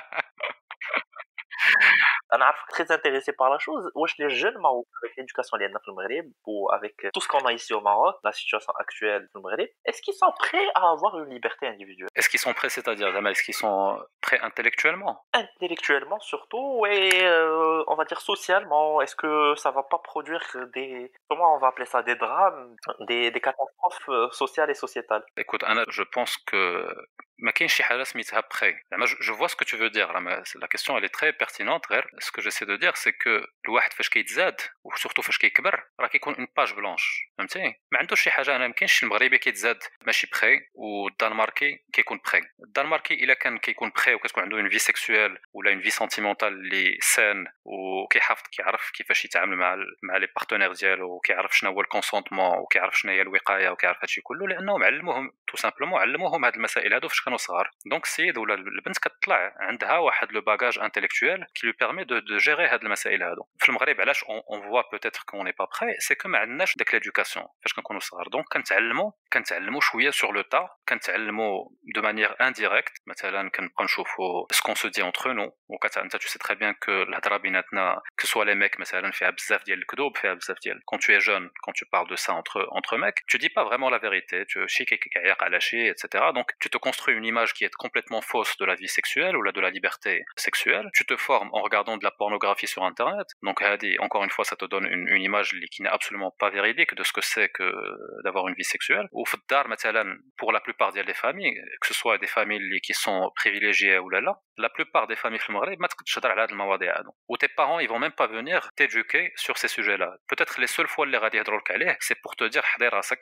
انا عارفك très intéressé par la chose. واش les jeunes marocains avec l'éducation اللي عندنا في المغرب ou avec tout ce qu'on a ici au Maroc, la situation actuelle في المغرب, est-ce qu'ils sont prêts à avoir une liberté individuelle? Est-ce qu'ils sont prêts, c'est-à-dire est-ce qu'ils sont prêts intellectuellement? Intellectuellement surtout et on va dire socialement. Est-ce que ça va pas produire des, comment on va appeler ça, des drames, des catastrophes sociales et sociétales? Écoute, Anna, je pense que ما كاينش شي حاجه سميتها بري. زعما جو فوا سكو تو فو دير. لا كيسيون elle est très pertinente. غير سكو جيسي دو دير سي كو الواحد فاش كيتزاد وسورتو فاش كيكبر راه كيكون اون باج بلانش. فهمتي؟ ما عندوش شي حاجه. انا ما كاينش المغربي كيتزاد ماشي بري والدنماركي كيكون بري. الدنماركي الا كان كيكون بري وكتكون عنده اون في سيكسويل ولا اون في سنتيمونتال اللي سان وكيحافظ كيعرف كيفاش يتعامل مع لي بارتنير ديالو وكيعرف شنو هو الكونسونطمون وكيعرف شنو هي الوقايه وكيعرف هادشي كله لانهم علموهم تو سامبلومون علموهم هاد المسائل هادو فاش كانوا صغار. دونك السيد ولا البنت كتطلع عندها واحد لو باجاج انتيليكتويل كي لو بيرمي دو جيري هاد المسائل هادو. في المغرب علاش اون فوا بوتيتر كون ني با بري سي كو ما عندناش داك ليدوكاسيون فاش كنكونوا صغار. دونك كنتعلموا شويه سور لو تا. كنتعلموا دو مانيير انديريكت. مثلا كنبقاو نشوفوا سكون سو دي اونتر نو انت تو سي تري بيان كو الهضره بيناتنا كو سوا لي ميك مثلا فيها بزاف ديال الكذوب فيها بزاف ديال كون تو اي جون كون تو بارل دو سا entre mecs tu dis pas vraiment la vérité. Tu شي كيعيق على شي etc. donc tu te construis une image qui est complètement fausse de la vie sexuelle ou de la liberté sexuelle. Tu te formes en regardant de la pornographie sur internet. Donc encore une fois ça te donne une image qui n'est absolument pas véridique de ce que c'est que d'avoir une vie sexuelle. ou في الدار مثلا pour la plupart des familles que ce soit des familles qui sont privilégiées ou là la plupart des familles في المغرب ما تقدرش تهضر على هاد المواضيع هادو. و tes parents ils vont même pas venir t'éduquer sur ces sujets là. peut-être les seules fois اللي غادي يهضروا لك عليه c'est pour te dire حضي راسك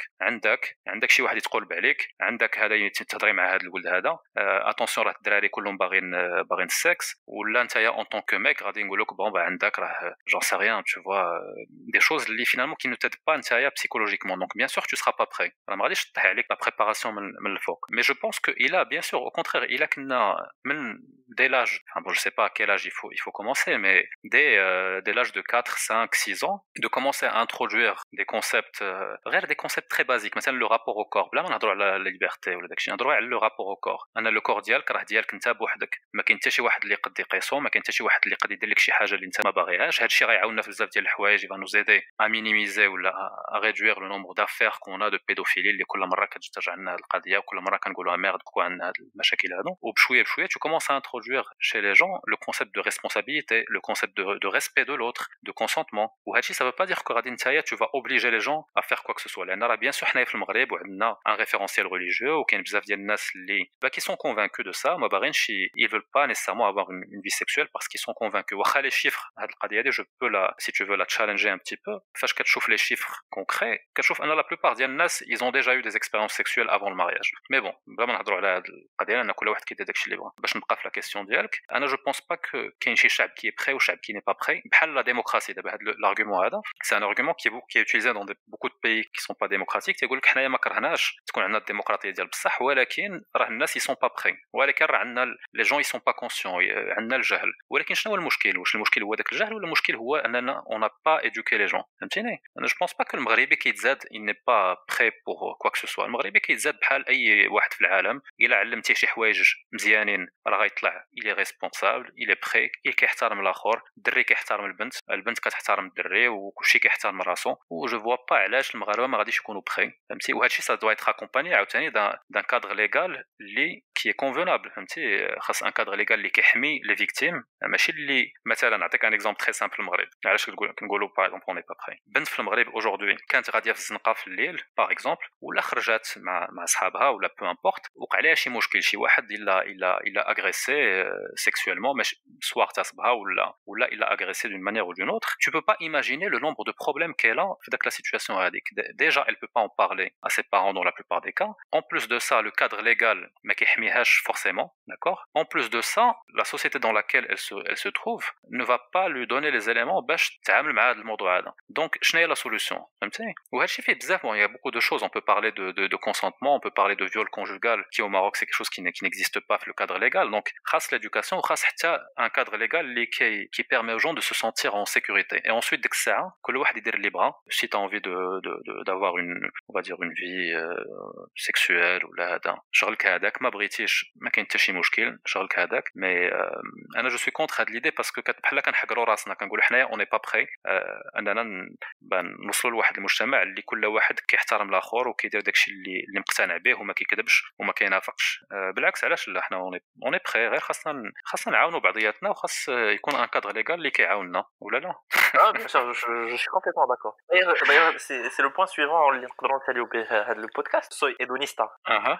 عندك شي واحد يتقلب عليك. عندك هذا تهضري مع هذا الولد هذا اتونسيون راه الدراري كلهم باغين السكس ولا نتايا اون طون كو ميك غادي نقول لك بون عندك راه جون سي ريان tu vois des choses اللي finalement qui ne t'aident pas نتايا psychologiquement. donc bien sûr tu seras pas prêt. راه ما غاديش تطيح عليك لا بريباراسيون من الفوق. mais je pense que il a bien sûr au contraire il a كنا من dès l'âge, enfin bon, je sais pas à quel âge il faut commencer, mais dès l'âge de 4, 5, 6 ans, de commencer à introduire des concepts, des concepts très basiques, مثلا le rapport au corps. بلا ما نهضروا على la liberté ولا داكشي نهضروا على le rapport au corps. انا لو كور ديالك راه ديالك انت بوحدك. ما كاين حتى شي واحد اللي يقد يقيسو. ما كاين حتى شي واحد اللي يقد يدير لك شي حاجه اللي انت ما باغيهاش. هادشي غيعاوننا في بزاف ديال الحوايج. يبقى nous aider à minimiser ولا à réduire le nombre d'affaires qu'on a de pédophilie اللي كل مره كترجع لنا القضيه وكل مره كنقولوا ميرد كوا عندنا هاد المشاكل هادو. وبشويه tu commences à introduire chez les gens le concept de responsabilité, le concept de respect de l'autre, de consentement. ou هادشي ça veut pas dire que غادي نتايا tu vas obliger les gens à faire quoi que ce soit. لان راه bien sûr حنايا في المغرب وعندنا un référentiel religieux وكاين بزاف ديال الناس اللي qui sont convaincus de ça. ما باغينش ils veulent pas nécessairement avoir une vie sexuelle parce qu'ils sont convaincus. واخا les chiffres هاد القضيه هادي je peux la si tu veux la challenger un petit peu. فاش كتشوف les chiffres concrets كتشوف ان la plupart ديال الناس ils ont déjà eu des expériences sexuelles avant le mariage. mais bon بلا ما نهضروا على هاد القضيه لان كل واحد كيدير داكشي اللي بغا. باش نبقى في la question question ديالك انا جو بونس با كو كاين شي شعب كي بري وشعب كي ني با بري بحال لا ديموكراسي دابا هذا l'argument هذا سي ان argument qui est utilisé dans beaucoup de pays qui sont pas démocratiques تيقول لك حنايا ما كرهناش تكون عندنا الديمقراطيه ديال بصح ولكن راه الناس يسون با بري ولكن راه عندنا لي جون يسون با كونسيون عندنا الجهل ولكن شنو هو المشكل واش المشكل هو داك الجهل ولا المشكل هو اننا اون نا با éduqué les gens فهمتيني انا جو بونس با كو المغربي كيتزاد il n'est pas prêt pour quoi que ce soit المغربي كيتزاد بحال اي واحد في العالم الا علمتيه شي حوايج مزيانين راه غيطلع il est responsable il est prêt كيحترم الاخر الدري كيحترم البنت كتحترم الدري وكلشي كيحترم راسو و جو فوا با علاش المغاربه ما غاديش يكونوا بري فهمتي وهذا الشيء سا دو être accompagné عاوتاني دان كادر ليغال اللي كي كونفونابل فهمتي خاص ان كادر ليغال اللي كيحمي لي فيكتيم ماشي اللي مثلا نعطيك ان اكزومبل تري سامبل المغرب علاش كنقولوا باغ اكزومبل اون با بري بنت في المغرب اوجوردي كانت غاديه في الزنقه في الليل باغ اكزومبل ولا خرجات مع صحابها ولا بو امبورت وقع عليها شي مشكل شي واحد الا اغريسي سيكسوellement ماشي سوا اغتصبها ولا الا اغريسي d'une manière ou d'une autre tu peux pas imaginer le nombre de problèmes qu'elle a في داك la situation هذيك déjà elle peut pas en parler à ses parents dans la plupart des cas en plus de ça le cadre légal ما كيحميهاش forcément d'accord en plus de ça la société dans laquelle elle se trouve ne va pas lui donner les éléments باش تتعامل مع هذا الموضوع هذا donc شنو هي la solution فهمتي وهذا الشيء فيه بزاف il y a beaucoup de choses on peut parler de consentement on peut parler de viol conjugal qui au Maroc c'est quelque chose qui n'existe pas في le cadre légal donc خاص l'éducation وخاص حتى un cadre légal qui permet aux gens de se sentir en sécurité et ensuite ديك الساعه كل واحد يدير اللي بغا si tu as envie d'avoir on va dire une vie sexuelle ولا هذا شغلك هذاك ما بغيتيش ما كاين حتى شي مشكل شغلك هذاك مي انا جو سوي كونتر هاد ليدي باسكو بحال كنحقروا راسنا كنقولوا حنايا اون با بري اننا نوصلوا لواحد المجتمع اللي كل واحد كيحترم الاخر وكيدير داكشي اللي مقتنع به وما كيكذبش وما كينافقش بالعكس علاش لا حنا اون بري غير خاصنا نعاونوا بعضياتنا وخاص يكون ان كادر ليغال اللي كيعاوننا ولا لا bien sûr, je suis complètement d'accord. D'ailleurs, c'est le point suivant اللي نقدروا نساليو به هذا البودكاست سوي ادونيستا.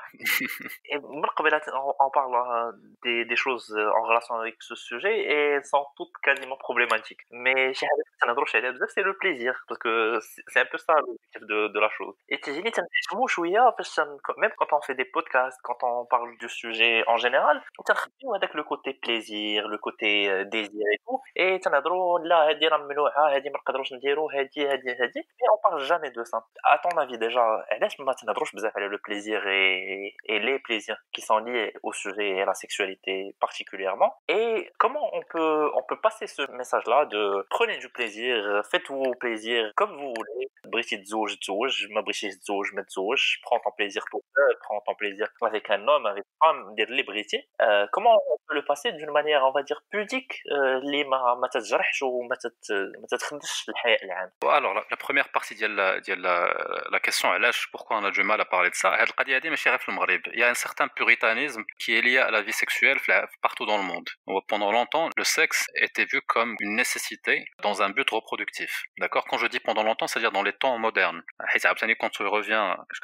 Et من قبل on parle des choses en relation avec ce sujet et elles sont toutes quasiment problématiques. Mais شي حاجه كنهضروش عليها بزاف c'est le plaisir parce que c'est un peu ça l'objectif de la chose. Et تجيني تنحشمو شويه فاش même quand on fait des podcasts, quand on parle du sujet en général, تنخبيو هذاك le côté plaisir, le côté désir et tout et تنهضروا لا هذه راه ممنوعه هذه ما نقدروش نديرو هذه mais on parle jamais de ça. À ton avis déjà علاش ما تنهضروش بزاف على le plaisir et les plaisirs qui sont liés au sujet et à la sexualité particulièrement et comment on peut passer ce message là de prenez du plaisir faites-vous plaisir comme vous voulez بغيتي تزوج ما بغيتيش تزوج ما تزوج prends ton plaisir pour ça prends ton plaisir avec un homme avec une femme دير اللي بغيتي comment on peut le passer d'une manière on va dire pudique اللي ما تتجرحش وما تتخدش الحياء العام. Alors la première partie ديال la question علاش pourquoi on a du mal à parler de ça هاد القضيه هادي ماشي غير في المغرب il y a un certain puritanisme qui est lié à la vie sexuelle partout dans le monde. Pendant longtemps le sexe était vu comme une nécessité dans un but reproductif. D'accord, quand je dis pendant longtemps c'est-à-dire dans les temps modernes. Quand tu reviens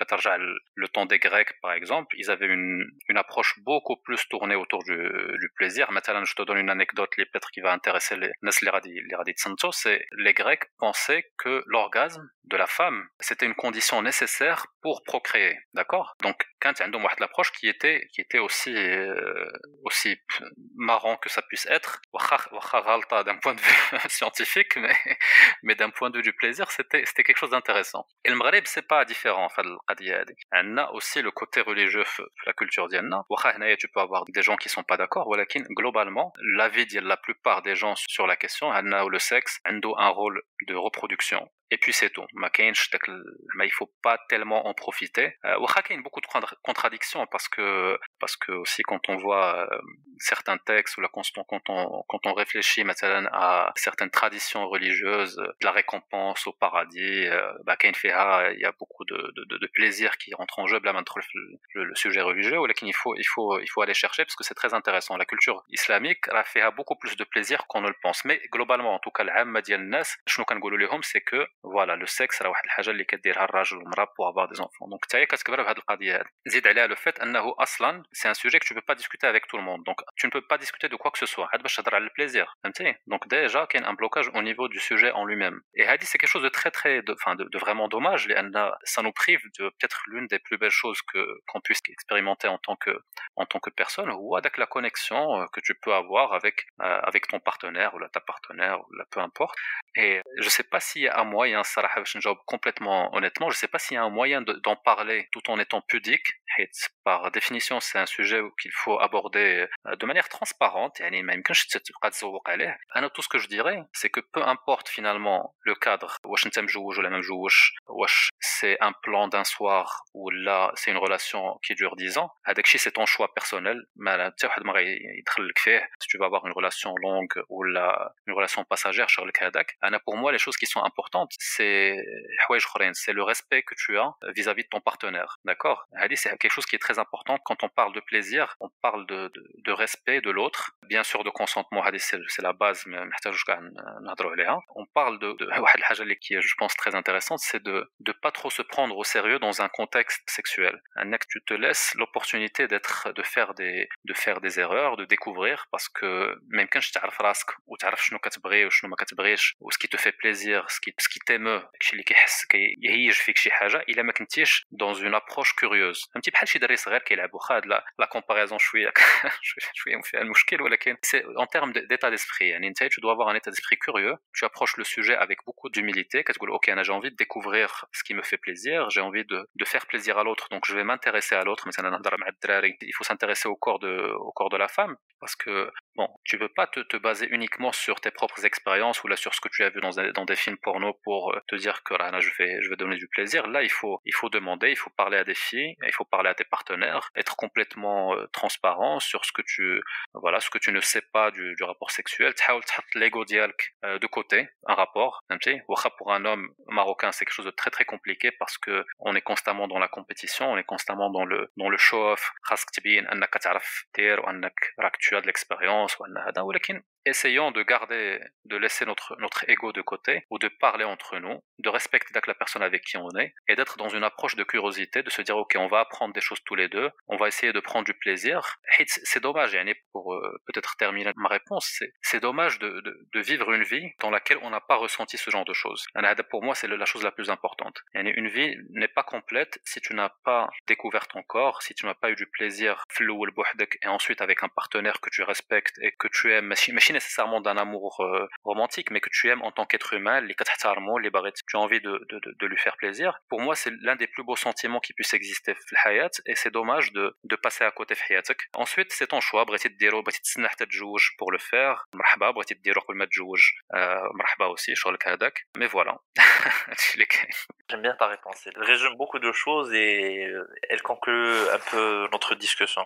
le temps des Grecs par exemple, ils avaient une approche beaucoup plus tournée autour du plaisir. Maintenant je te donne une anecdote peut-être qui va intéresser les radis Santos, c'est les Grecs pensaient que l'orgasme de la femme c'était une condition nécessaire pour procréer. D'accord, donc quand il y a une approche qui était aussi marrant que ça puisse être d'un point de vue scientifique mais d'un point de vue du plaisir c'était quelque chose d'intéressant. Et le Maghreb c'est pas différent en fait on a aussi le côté religieux la culture diana tu peux avoir des gens qui sont pas d'accord ولكن globalement l'avis de la plupart des gens sur la question le sexe a un rôle de reproduction et puis c'est tout mais il faut pas tellement en profiter il y a beaucoup de contradictions parce que aussi quand on voit certains textes ou quand on réfléchit maintenant à certaines traditions religieuses de la récompense au paradis il y a beaucoup de plaisir qui rentre en jeu le sujet religieux mais il faut aller chercher parce que c'est très intéressant. La culture islamique a fait beaucoup plus de plaisir qu'on ne le pense mais globalement en tout cas العامة ديال الناس شنو كنقولوا لهم c'est que فوالا لو سكس راه واحد الحاجه اللي كديرها الراجل والمراه بوغ افوار دي زونفون. دونك حتى هي كتكبر بهذه القضيه هذه. زيد عليها لو فيت انه اصلا سي ان سوجي كو تو با ديسكوتي افيك تو الموند. دونك tu ne peux pas discuter de quoi que ce soit عاد باش تهضر على البليزير فهمتي. دونك ديجا كاين ان بلوكاج au niveau du sujet en lui-même. Et هذه c'est quelque chose de très très de vraiment dommage لان ça nous prive de peut-être l'une des plus belles choses que qu'on puisse expérimenter en tant que personne, ou avec la connexion que tu peux avoir avec ton partenaire ou ta partenaire ou peu importe. Et je sais pas s'il y a un moyen, صراحة باش نجاوب complètement honnêtement, je sais pas s'il y a un moyen d'en parler tout en étant pudique. Par définition c'est un sujet qu'il faut aborder de manière transparente, يعني ما يمكنش تبقى تزوق عليه. انا tout ce que je dirais c'est que peu importe finalement le cadre, واش انت مجوج ولا ما مجوجش, واش c'est un plan d'un soir ou là c'est une relation qui dure 10 ans, هذاك الشيء c'est ton choix personnel, ما حتى واحد ما غيدخل لك فيه. Si tu vas avoir une relation longue ou là une relation passagère شغلك هذاك. انا pour moi les choses qui sont importantes c'est حوايج اخرين, c'est le respect que tu as vis-à-vis de ton partenaire, d'accord. هذه c'est quelque chose qui est très important quand on parle de plaisir, on parle de respect de l'autre, bien sûr de consentement, c'est la base, ما نحتاجوش كاع نهضروا عليها. On parle de واحد الحاجه اللي qui est je pense très intéressante, c'est de pas trop se prendre au sérieux dans un contexte sexuel. انك tu te laisses l'opportunité de faire des erreurs, de découvrir, parce que ما يمكنش تعرف راسك وتعرف شنو كتبغي وشنو ما كتبغيش و ce qui te fait plaisir, ce qui t'émeut, داكشي اللي كيحس كيهيج فيك شي حاجه الا ما كنتيش dans une approche curieuse. فهمتي بحال شي دري صغير كيلعب واخا هاد لا كومباريزون شويه شويه فيها المشكل, ولكن c'est en termes d'état d'esprit. يعني انت tu dois avoir un état d'esprit curieux, tu approches le sujet avec beaucoup d'humilité, كتقول OK انا j'ai envie de découvrir ce qui me fait plaisir, j'ai envie de faire plaisir à l'autre, donc je vais m'intéresser à l'autre. مثلا نهضر مع الدراري, il faut s'intéresser au corps de la femme, parce que bon, tu peux pas te baser uniquement sur tes propres expériences ou là sur ce que tu as vu dans des films porno pour te dire que là je vais donner du plaisir. Là il faut demander, il faut parler à des filles, il faut parler à tes partenaires, être complètement transparent sur ce que tu ne sais pas du rapport sexuel. تحاول تحط l'ego ديالك de côté, un rapport, فهمتي. واخا pour un homme marocain c'est quelque chose de très très compliqué parce que on est constamment dans la compétition, on est constamment dans le show off. خاصك تبين انك تعرف دير وانك راك tu as de l'expérience وان هذا, ولكن essayons de laisser notre ego de côté ou de parler entre nous, de respecter la personne avec qui on est et d'être dans une approche de curiosité, de se dire OK, on va apprendre des choses tous les deux, on va essayer de prendre du plaisir. C'est dommage, pour peut-être terminer ma réponse, c'est dommage de vivre une vie dans laquelle on n'a pas ressenti ce genre de choses. Pour moi c'est la chose la plus importante. Une vie n'est pas complète si tu n'as pas découvert ton corps, si tu n'as pas eu du plaisir et ensuite avec un partenaire que tu respectes et que tu aimes, machine nécessairement d'un amour romantique, mais que tu aimes en tant qu'être humain, tu as envie de lui faire plaisir. Pour moi c'est l'un des plus beaux sentiments qui puissent exister في الحياة, et c'est dommage de passer à côté في حياتك. Ensuite c'est ton choix, بغيتي ديرو بغيتي تستنى حتى تتزوج pour le faire, مرحبا, بغيتي ديرو قبل ما تتزوج مرحبا aussi, شغلك هذاك. Mais voilà. J'aime bien ta réponse, elle résume beaucoup de choses et elle conclut un peu notre discussion.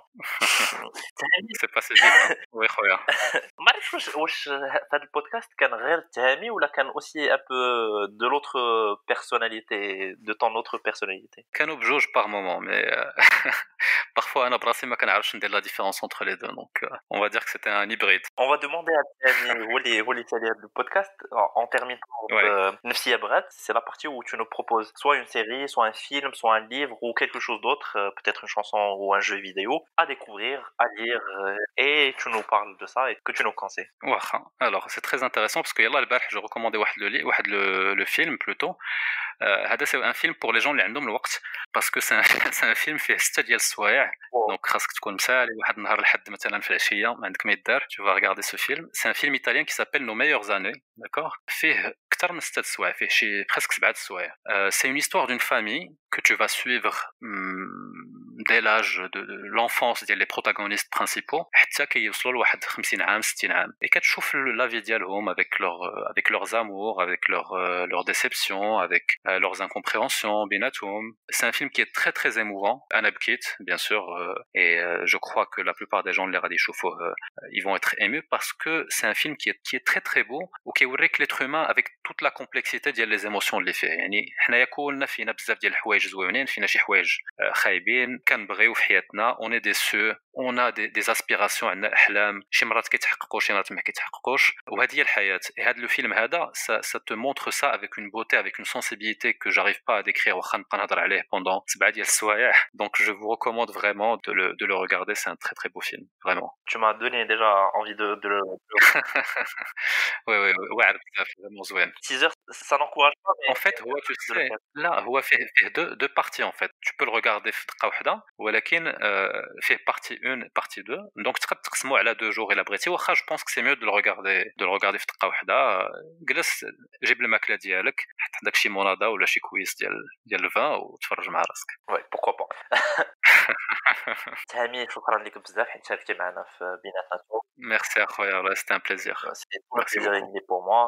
C'est passé vite. Oui خويا. ما عرفتش واش هذا البودكاست كان غير التهامي ولا كان aussi un peu de l'autre personnalité, de ton autre personnalité. كانوا بجوج par moment, mais parfois انا براسي ما كنعرفش ندير la différence entre les deux, donc on va dire que c'était un hybride. On va demander à Tami هو اللي تالي هذا البودكاست en terminant نفسية بغات, c'est la partie où tu nous proposes soit une série, soit un film, soit un livre ou quelque chose d'autre, peut-être une chanson ou un jeu vidéo à découvrir, à lire, et tu nous parles de ça et que tu nous conseilles. واخا. Alors c'est très intéressant parce que يلا البارح je recommandais واحد le film plutôt. هذا c'est un film pour les gens اللي عندهم الوقت, parce que c'est un film فيه 6 ديال السوايع, donc خاصك تكون مسالي واحد النهار الحد مثلا في العشيه ما عندك ما يدار, tu vas regarder ce film. C'est un film italien qui s'appelle Nos meilleures années, d'accord. فيه اكثر من 6 السوايع, فيه شي presque 7 السوايع. C'est une histoire d'une famille que tu vas suivre dès l'âge de l'enfance ديال les protagonistes principaux حتى كيوصلوا لواحد 50 عام 60 عام, et كتشوف la vie ديالهم avec leurs amours, avec leurs déceptions, avec leurs incompréhensions بيناتهم. C'est un film qui est très très émouvant. أنا بكيت bien sûr, et je crois que la plupart des gens اللي غادي يشوفوه ils vont être émus parce que c'est un film qui est très très beau وكيوريك l'être humain avec toute la complexité ديال les émotions اللي فيه. يعني حنايا كلنا فينا بزاف ديال الحوايج زوينين, فينا شي حوايج خايبين, كنبغيو في حياتنا اون ديسو اون دي اسبيراسيون عندنا احلام شي مرات كيتحققوا شي مرات ما كيتحققوش وهذه هي الحياه هذا لو فيلم هذا ça te montre ça avec une beauté avec une sensibilité que j'arrive pas à décrire واخا نبقى نهضر عليه pendant 7 ديال السوايع donc je vous recommande vraiment de le regarder c'est un très très beau film vraiment Tu m'as donné déjà envie de le oui واعر بزاف vraiment زوين teaser, ça n'encourage pas mais en fait هو tu sais لا هو فيه deux parties en fait tu peux le regarder في دقه واحده ولكن فيه partie 1 partie 2 donc تقدر تقسمو على 2 jours الا بغيتي واخا je pense que c'est mieux de le regarder في دقه واحده جلس جيب الماكله ديالك حط عندك شي مونادا ولا شي كويس ديال الفان وتفرج مع راسك ouais pourquoi pas تهامي شكرا لك بزاف حيت شاركتي معنا في بيناتنا merci اخويا والله c'était un plaisir c'était tout un plaisir pour moi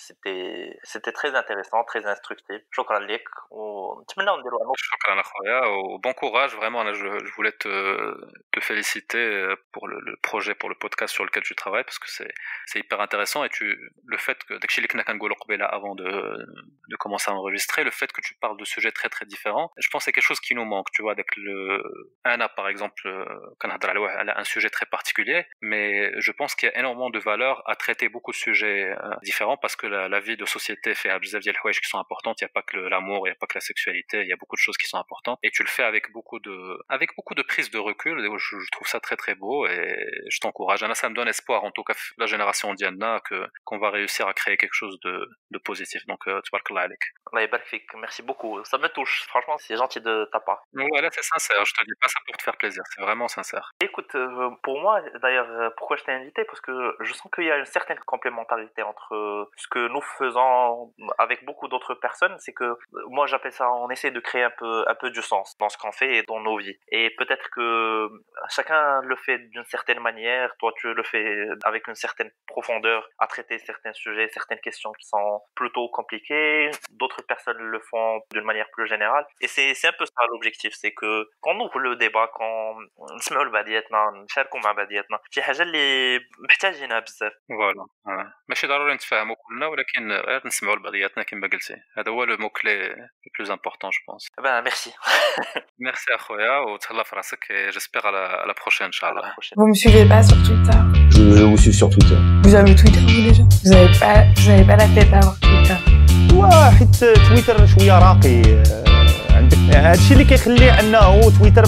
c'était très intéressant très instructif شكرا لك ونتمنى نديروا شكرا اخويا و bon courage vraiment je voulais te féliciter pour le projet pour le podcast sur lequel tu travailles parce que c'est hyper intéressant et le fait que داكشي اللي كنا كنقولوا قبيله avant de commencer à enregistrer le fait que tu parles de sujets très très différents je pense que c'est quelque chose qui nous manque tu vois avec Anna par exemple كنهضر على un sujet très particulier mais je pense qu'il y a énormément de valeur à traiter beaucoup de sujets différents parce que la vie de société fait بزاف ديال الحوايج qui sont importantes il y a pas que l'amour il y a pas que la sexualité il y a beaucoup de choses qui sont importantes et tu le fais avec beaucoup de prise de recul et je trouve ça très très beau et je t'encourage Anna ça me donne espoir en tout cas la génération Diana qu'on va réussir à créer quelque chose de positif donc tabarakallah عليك Allah يبارك فيك merci beaucoup ça me touche franchement c'est gentil de ta part voilà c'est sincère je te dis pas ça pour te faire plaisir c'est vraiment sincère écoute pour moi d'ailleurs pourquoi je t'ai invité parce que je sens qu'il y a une certaine complémentarité entre ce que nous faisons avec beaucoup d'autres personnes c'est que moi j'appelle ça on essaie de créer un peu du sens dans ce qu'on fait et dans nos vies et peut-être que chacun le fait d'une certaine manière toi tu le fais avec une certaine profondeur à traiter certains sujets certaines questions qui sont plutôt compliquées d'autres personnes le font d'une manière plus générale et c'est un peu ça l'objectif c'est que quand on ouvre le débat quand نسمعوا لبعضياتنا نشاركوا مع بعضياتنا شي حاجه اللي محتاجينها بزاف فوالا ماشي ضروري نتفاهموا كلنا ولكن غير نسمعوا لبعضياتنا كما قلتي هذا هو لو مو كلي لو بلوز امبورطون جو بونس ben merci merci اخويا وتهلا في راسك j'espère à la prochaine inchallah Vous me suivez pas sur Twitter? Je vous suis sur Twitter. Vous avez Twitter vous déjà? Vous avez pas la tête à avoir Twitter. حيت تويتر شويه راقي عندك هادشي اللي كيخلي انه تويتر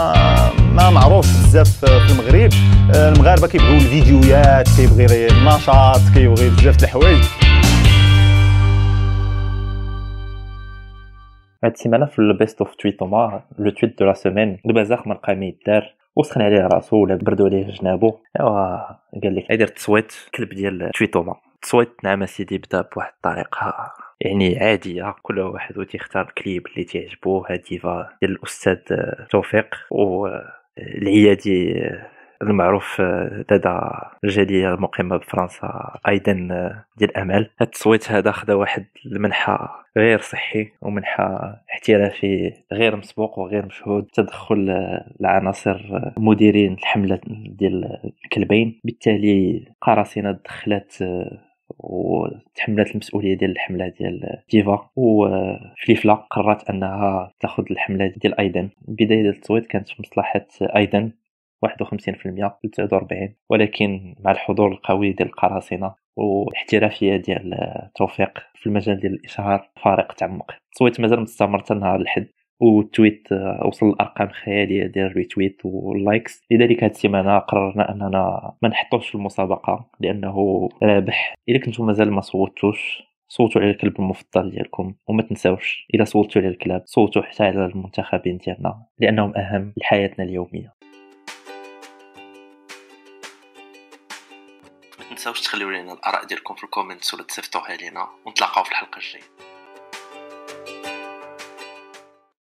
ما معروف بزاف في المغرب المغاربه كيبغيو الفيديوهات كيبغي النشاط كيبغي بزاف د الحوايج هاد السيمانه في البيست اوف تويتوما لو تويت دو لا سيمين البزاخ ما لقى ما يدار وسخن عليه راسو ولا بردوا عليه جنابو ايوا قال لك غير تصويت كلب ديال تويتوما تصويت نعم سيدي بدا بواحد الطريقه يعني عاديه كل واحد تيختار الكليب اللي تعجبو هاديفا ديال الاستاذ توفيق والعيادي المعروف دادا الجاليه المقيمه بفرنسا ايضا ديال امل هاد التصويت هذا خدا واحد المنحى غير صحي ومنحى احترافي غير مسبوق وغير مشهود تدخل العناصر مديرين الحمله ديال الكلبين بالتالي قراصنه دخلت وتحملت المسؤوليه ديال الحمله ديال ديفا وفليفلا قررت انها تاخذ الحمله ديال ايضا بدايه ديال التصويت كانت في مصلحه ايضا 51% ل 49 ولكن مع الحضور القوي ديال القراصنه والاحترافيه ديال توفيق في المجال ديال الاشهار فارق تعمق التصويت مازال مستمر حتى نهار الحد والتويت وصل لارقام خياليه ديال الريتويت واللايكس لذلك هذه السيمانه قررنا اننا ما نحطوش في المسابقه لانه رابح الا كنتم مازال ما صوتوش صوتوا على الكلب المفضل ديالكم وما تنساوش الا صوتوا على الكلاب صوتوا حتى على المنتخبين ديالنا لانهم اهم لحياتنا اليوميه ما تنساوش تخليو لنا الاراء ديالكم في الكومنتس ولا تصيفطوها لينا ونتلاقاو في الحلقه الجايه